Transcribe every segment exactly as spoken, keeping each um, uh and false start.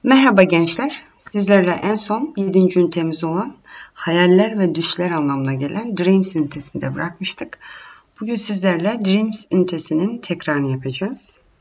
Merhaba gençler. Sizlerle en son yedinci ünitemiz olan hayaller ve düşler anlamına gelen Dreams ünitesinde bırakmıştık. Bugün sizlerle Dreams ünitesinin tekrarını yapacağız.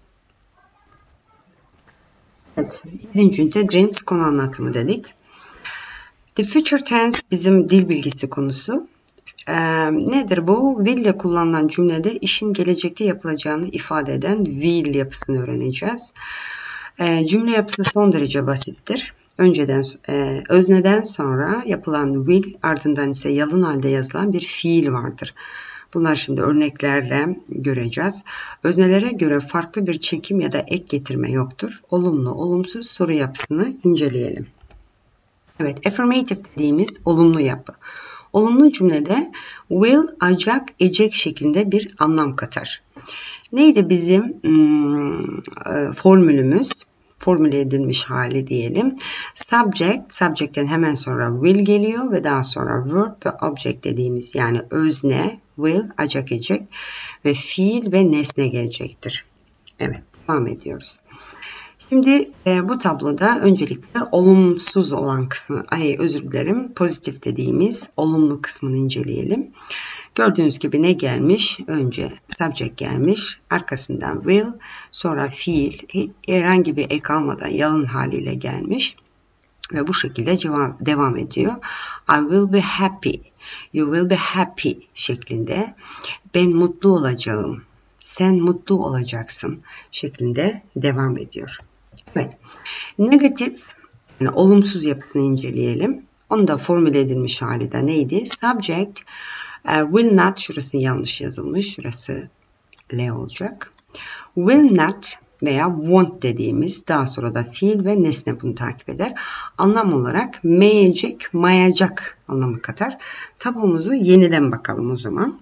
Evet, yedinci ünite Dreams konu anlatımı dedik. The future tense bizim dil bilgisi konusu. Ee, nedir bu? Will ile kullanılan cümlede işin gelecekte yapılacağını ifade eden will yapısını öğreneceğiz. E, cümle yapısı son derece basittir. Önceden, e, özneden sonra yapılan will, ardından ise yalın halde yazılan bir fiil vardır. Bunlar şimdi örneklerle göreceğiz. Öznelere göre farklı bir çekim ya da ek getirme yoktur. Olumlu, olumsuz soru yapısını inceleyelim. Evet, affirmative dediğimiz olumlu yapı. Olumlu cümlede will, acak, ecek şeklinde bir anlam katar. Neydi bizim hmm, formülümüz? Formüle edilmiş hali diyelim. Subject, subject'ten hemen sonra will geliyor ve daha sonra verb ve object dediğimiz yani özne, will, acak, ecek ve fiil ve nesne gelecektir. Evet, devam ediyoruz. Şimdi e, bu tabloda öncelikle olumsuz olan kısmı, ay özür dilerim, pozitif dediğimiz olumlu kısmını inceleyelim. Gördüğünüz gibi ne gelmiş? Önce subject gelmiş, arkasından will, sonra fiil, herhangi bir ek almadan yalın haliyle gelmiş ve bu şekilde cevap, devam ediyor. I will be happy, you will be happy şeklinde, ben mutlu olacağım, sen mutlu olacaksın şeklinde devam ediyor. Evet, negatif, yani olumsuz yapısını inceleyelim. Onu da formüle edilmiş hali de neydi? Subject, Uh, will not, şurası yanlış yazılmış, şurası L olacak. Will not veya won't dediğimiz daha sonra da fiil ve nesne bunu takip eder. Anlam olarak meyecek, mayacak anlamı katar. Tablomuzu yeniden bakalım o zaman.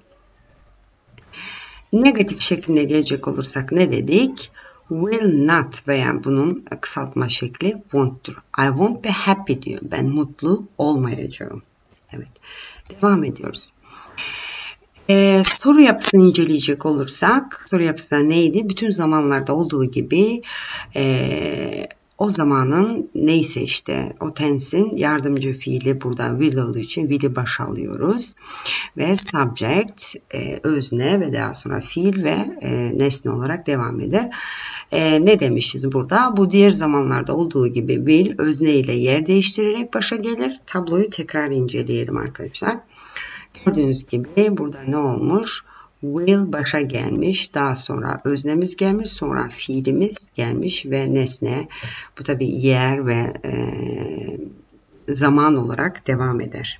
Negatif şeklinde gelecek olursak ne dedik? Will not veya bunun kısaltma şekli won't'tur. I won't be happy diyor. Ben mutlu olmayacağım. Evet. Devam ediyoruz. Ee, soru yapısını inceleyecek olursak, soru yapısı neydi? Bütün zamanlarda olduğu gibi e, o zamanın neyse işte o tense'in yardımcı fiili burada will olduğu için will'i başa alıyoruz. Ve subject, e, özne ve daha sonra fiil ve e, nesne olarak devam eder. E, ne demişiz burada? Bu diğer zamanlarda olduğu gibi will özne ile yer değiştirerek başa gelir. Tabloyu tekrar inceleyelim arkadaşlar. Gördüğünüz gibi burada ne olmuş? Will başa gelmiş, daha sonra öznemiz gelmiş, sonra fiilimiz gelmiş ve nesne. Bu tabi yer ve e, zaman olarak devam eder.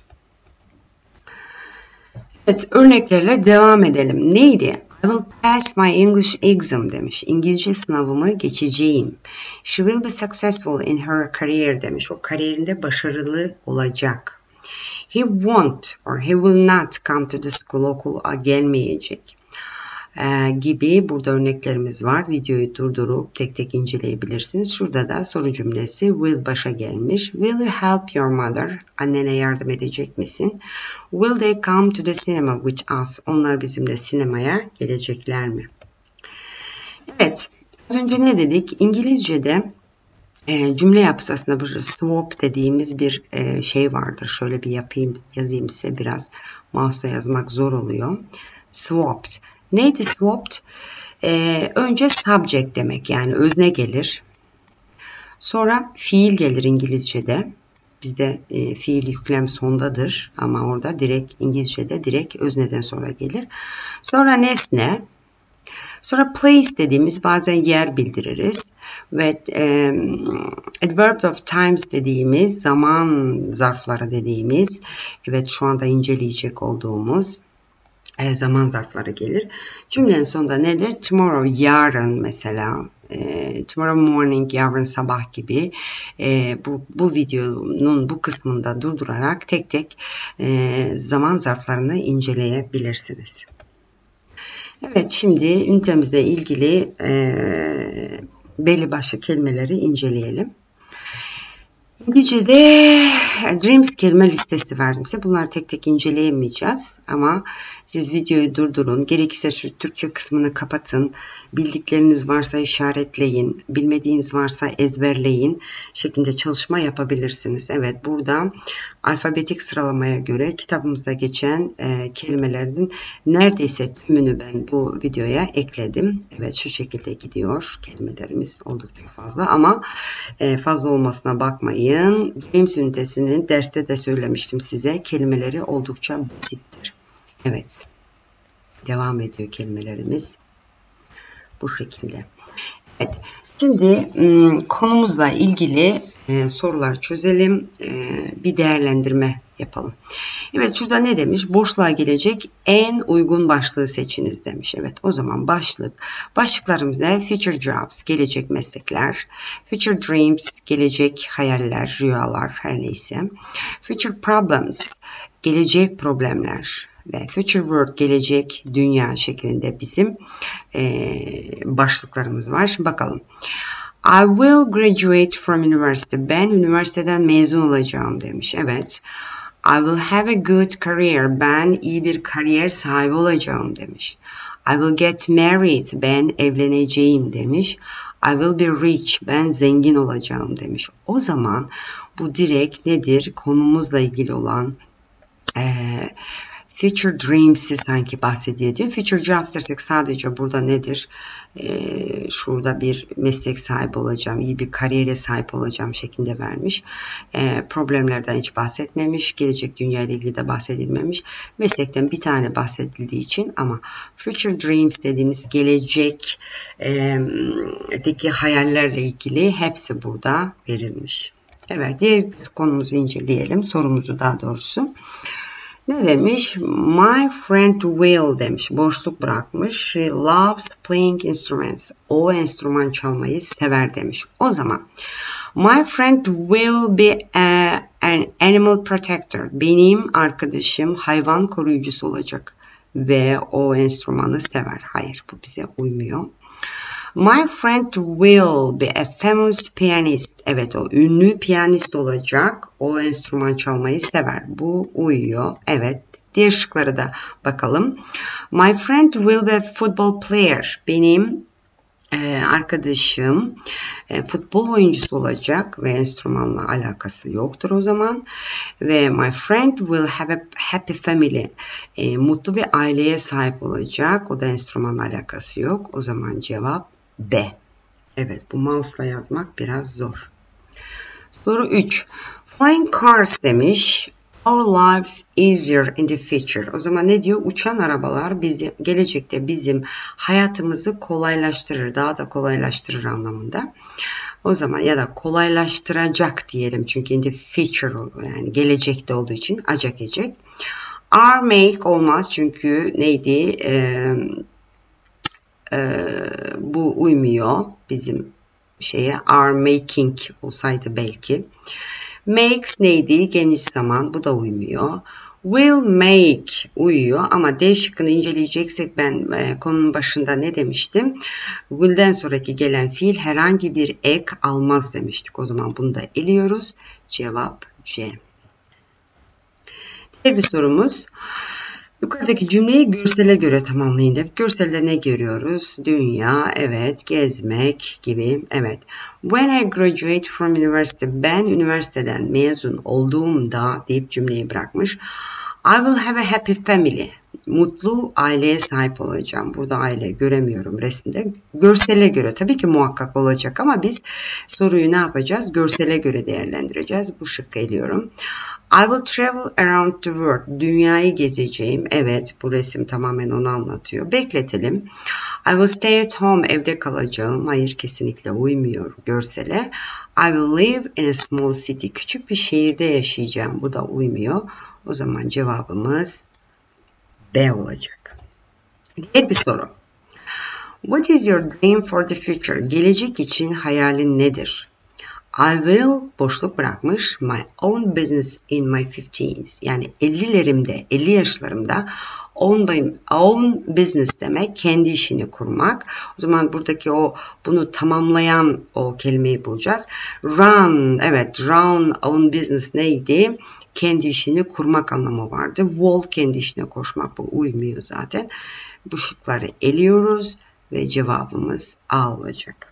Evet, örneklerle devam edelim. Neydi? I will pass my English exam demiş. İngilizce sınavımı geçeceğim. She will be successful in her career demiş. O kariyerinde başarılı olacak. He won't or he will not come to the school, okula gelmeyecek ee, gibi burada örneklerimiz var. Videoyu durdurup tek tek inceleyebilirsiniz. Şurada da soru cümlesi will başa gelmiş. Will you help your mother? Annene yardım edecek misin? Will they come to the cinema with us? Onlar bizimle sinemaya gelecekler mi? Evet, az önce ne dedik? İngilizce'de E, cümle yapısı aslında bir swap dediğimiz bir e, şey vardır. Şöyle bir yapayım, yazayım size, biraz mouse'la yazmak zor oluyor. Swapped. Neydi swapped? E, önce subject demek, yani özne gelir. Sonra fiil gelir İngilizce'de. Bizde e, fiil yüklem sondadır ama orada direkt İngilizce'de direkt özneden sonra gelir. Sonra nesne. Sonra place dediğimiz bazen yer bildiririz ve e, adverb of times dediğimiz zaman zarfları dediğimiz, evet şu anda inceleyecek olduğumuz e, zaman zarfları gelir. Cümlenin sonunda nedir? Tomorrow, yarın mesela, e, tomorrow morning, yarın sabah gibi e, bu, bu videonun bu kısmında durdurarak tek tek e, zaman zarflarını inceleyebilirsiniz. Evet, şimdi ünitemizle ilgili e, belli başlı kelimeleri inceleyelim. İngilizce'de Dreams kelime listesi verdim size. Bunları tek tek inceleyemeyeceğiz ama siz videoyu durdurun. Gerekirse şu Türkçe kısmını kapatın. Bildikleriniz varsa işaretleyin. Bilmediğiniz varsa ezberleyin. Şeklinde çalışma yapabilirsiniz. Evet, burada alfabetik sıralamaya göre kitabımızda geçen e, kelimelerin neredeyse tümünü ben bu videoya ekledim. Evet, şu şekilde gidiyor. Kelimelerimiz oldukça fazla ama e, fazla olmasına bakmayın. Dreams ünitesinin derste de söylemiştim size. Kelimeleri oldukça basittir. Evet. Devam ediyor kelimelerimiz. Bu şekilde. Evet. Şimdi konumuzla ilgili sorular çözelim. Bir değerlendirme yapalım. Evet, şurada ne demiş? Boşluğa gelecek en uygun başlığı seçiniz demiş. Evet, o zaman başlık. Başlıklarımız ne? Future jobs, gelecek meslekler. Future dreams, gelecek hayaller, rüyalar, her neyse. Future problems, gelecek problemler. Ve future world, gelecek dünya şeklinde bizim e, başlıklarımız var. Şimdi bakalım. I will graduate from university. Ben üniversiteden mezun olacağım demiş. Evet. I will have a good career. Ben iyi bir kariyer sahibi olacağım demiş. I will get married. Ben evleneceğim demiş. I will be rich. Ben zengin olacağım demiş. O zaman bu direkt nedir? Konumuzla ilgili olan eee Future Dreams'i sanki bahsediyor diyor. Future Jobs dersek sadece burada nedir? Ee, şurada bir meslek sahibi olacağım, iyi bir kariyere sahip olacağım şeklinde vermiş. Ee, problemlerden hiç bahsetmemiş. Gelecek dünya ile ilgili de bahsedilmemiş. Meslekten bir tane bahsedildiği için ama Future Dreams dediğimiz gelecekteki e, hayallerle ilgili hepsi burada verilmiş. Evet, diğer konumuzu inceleyelim. Sorumuzu daha doğrusu. Ne demiş? My friend Will demiş. Boşluk bırakmış. She loves playing instruments. O enstrüman çalmayı sever demiş. O zaman my friend will be a, an animal protector. Benim arkadaşım hayvan koruyucusu olacak. Ve o enstrümanı sever. Hayır, bu bize uymuyor. My friend will be a famous pianist. Evet, o ünlü piyanist olacak. O enstrüman çalmayı sever. Bu uyuyor. Evet. Diğer şıklara da bakalım. My friend will be a football player. Benim e, arkadaşım e, futbol oyuncusu olacak ve enstrümanla alakası yoktur o zaman. Ve my friend will have a happy family. E, mutlu bir aileye sahip olacak. O da enstrümanla alakası yok. O zaman cevap B. Evet, bu mouse'la yazmak biraz zor. Soru üç. Flying cars demiş. Our lives easier in the future. O zaman ne diyor? Uçan arabalar bizim, gelecekte bizim hayatımızı kolaylaştırır. Daha da kolaylaştırır anlamında. O zaman ya da kolaylaştıracak diyelim. Çünkü in the future yani gelecekte olduğu için acak ecek. Are make olmaz çünkü neydi? Eee Ee, bu uymuyor bizim şeye. Are making olsaydı belki. Makes neydi? Geniş zaman. Bu da uymuyor. Will make uyuyor ama D şıkkını inceleyeceksek ben e, konunun başında ne demiştim? Will'den sonraki gelen fiil herhangi bir ek almaz demiştik. O zaman bunu da eliyoruz. Cevap C. Diğer bir sorumuz. Yukarıdaki cümleyi görsele göre tamamlayın dedik. Görselde ne görüyoruz? Dünya, evet, gezmek gibi. Evet. When I graduate from university, ben üniversiteden mezun olduğumda deyip cümleyi bırakmış. I will have a happy family. Mutlu aileye sahip olacağım. Burada aile göremiyorum resimde. Görsele göre tabii ki muhakkak olacak ama biz soruyu ne yapacağız? Görsele göre değerlendireceğiz. Bu şıkkı eliyorum. I will travel around the world. Dünyayı gezeceğim. Evet, bu resim tamamen onu anlatıyor. Bekletelim. I will stay at home. Evde kalacağım. Hayır, kesinlikle uymuyor görsele. I will live in a small city. Küçük bir şehirde yaşayacağım. Bu da uymuyor. O zaman cevabımız B olacak. Diğer bir soru. What is your dream for the future? Gelecek için hayalin nedir? I will boşluk bırakmış my own business in my fifteens. Yani ellilerimde, elli yaşlarımda Own by own business demek kendi işini kurmak. O zaman buradaki o bunu tamamlayan o kelimeyi bulacağız. Run, evet, run own business neydi? Kendi işini kurmak anlamı vardı. Walk kendi işine koşmak, bu uymuyor zaten. Bu şıkları eliyoruz ve cevabımız A olacak.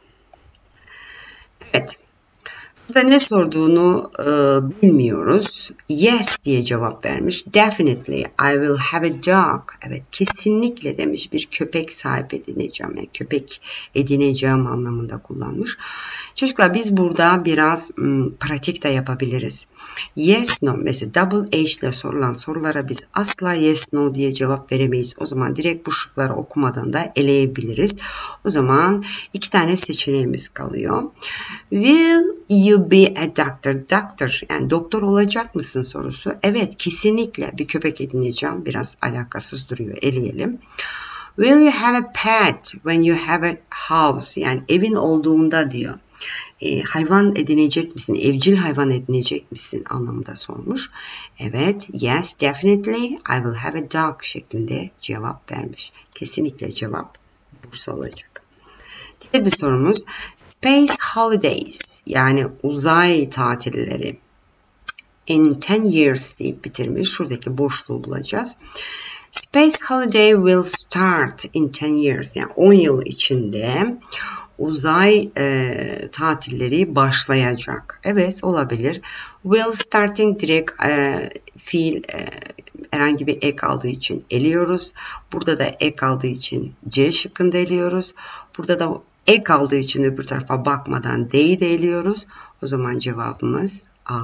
Evet. Burada ne sorduğunu e, bilmiyoruz. Yes diye cevap vermiş. Definitely I will have a dog. Evet, kesinlikle demiş, bir köpek sahip edineceğim. Yani köpek edineceğim anlamında kullanmış. Çocuklar biz burada biraz m, pratik de yapabiliriz. Yes, no. Mesela double H ile sorulan sorulara biz asla yes, no diye cevap veremeyiz. O zaman direkt bu şıkları okumadan da eleyebiliriz. O zaman iki tane seçeneğimiz kalıyor. Will you be a doctor? Doctor, yani doktor olacak mısın sorusu. Evet, kesinlikle bir köpek edineceğim. Biraz alakasız duruyor. Eleyelim. Will you have a pet when you have a house? Yani evin olduğunda diyor. E, hayvan edinecek misin? Evcil hayvan edinecek misin anlamında sormuş. Evet, yes, definitely I will have a dog şeklinde cevap vermiş. Kesinlikle cevap Bursa olacak. Diğer bir sorumuz. Space holidays, yani uzay tatilleri in ten years deyip bitirmiş. Şuradaki boşluğu bulacağız. Space holiday will start in ten years, yani on yıl içinde uzay e, tatilleri başlayacak. Evet, olabilir. Will starting direkt e, fiil e, herhangi bir ek aldığı için eliyoruz. Burada da ek aldığı için C şıkkında eliyoruz. Burada da ek aldığı için öbür tarafa bakmadan D'yi de eliyoruz. O zaman cevabımız A.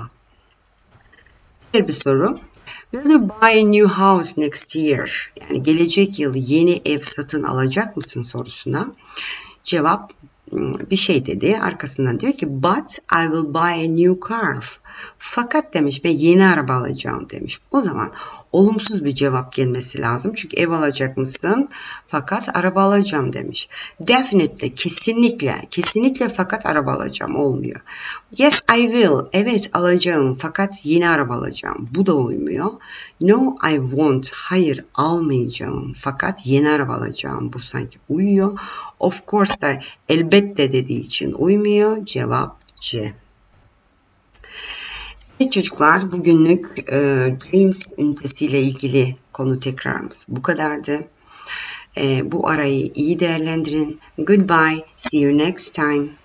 Diğer bir soru. Will you buy a new house next year? Yani gelecek yıl yeni ev satın alacak mısın sorusuna cevap bir şey dedi. Arkasından diyor ki but I will buy a new car. Fakat demiş, ben yeni araba alacağım demiş. O zaman olumsuz bir cevap gelmesi lazım. Çünkü ev alacak mısın? Fakat araba alacağım demiş. Definitely, kesinlikle, kesinlikle fakat araba alacağım olmuyor. Yes I will, evet alacağım fakat yeni araba alacağım. Bu da uymuyor. No I won't, hayır almayacağım fakat yeni araba alacağım. Bu sanki uyuyor. Of course da elbette dediği için uymuyor. Cevap C. Evet çocuklar, bugünlük e, Dreams ünitesiyle ilgili konu tekrarımız bu kadardı. E, bu arayı iyi değerlendirin. Goodbye, see you next time.